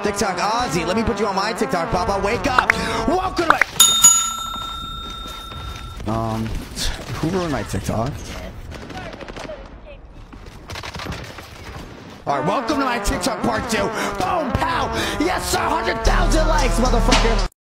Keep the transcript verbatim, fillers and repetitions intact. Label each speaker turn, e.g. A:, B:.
A: TikTok Ozzy, let me put you on my TikTok, Papa. Wake up. Welcome to my... Um, who ruined my TikTok? Alright, welcome to my TikTok part two. Boom, pow. Yes, sir, one hundred thousand likes, motherfucker.